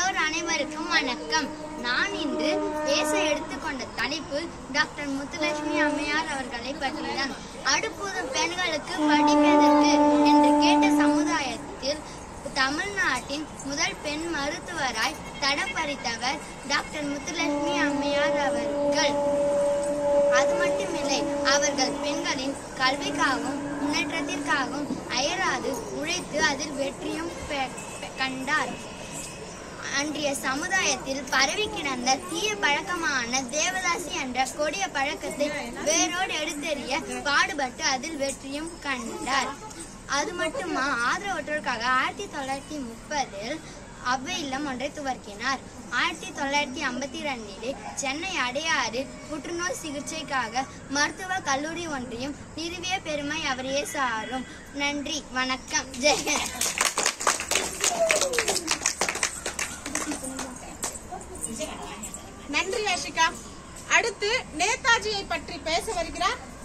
பெற்றோர் அனைவருக்கும் வணக்கம். நான் இன்று பேச எடுத்துக்கொண்ட தலைப்பு டாக்டர் முத்துலட்சுமி அம்மையார் அவர்களை பற்றிதான். அடுப்பூதும் பெண்களுக்கு படிப்பதற்கு என்று கேட்ட சமுதாயத்தில் தமிழ்நாட்டின் முதல் பெண் மருத்துவராய் தடம் பதித்தவர் டாக்டர் முத்துலட்சுமி அம்மையார் அவர்கள். அது மட்டுமில்லை, அவர்கள் பெண்களின் கல்விக்காகவும் முன்னேற்றத்திற்காகவும் அயராது உழைத்து அதில் வெற்றியும் கண்டார். அன்றைய சமுதாயத்தில் பரவி கிடந்த தீய பழக்கமான தேவதாசி என்ற கொடிய பழக்கத்தை வேரோடு எடுத்தெறிய பாடுபட்டு அதில் வெற்றியும் கண்டார். அது மட்டுமா, ஆதரவற்றோருக்காக 1930 அவ்வை இல்லம் ஒன்றை துவக்கினார். 1952 சென்னை அடையாறு புற்றுநோய் சிகிச்சைக்காக மருத்துவ கல்லூரி ஒன்றையும் நிறுவிய பெருமை அவரையே சாரும். நன்றி, வணக்கம், ஜெயஹிந்த். நன்றி ஆஷிகா. அடுத்து நேதாஜியை பற்றி பேச வருகிறார்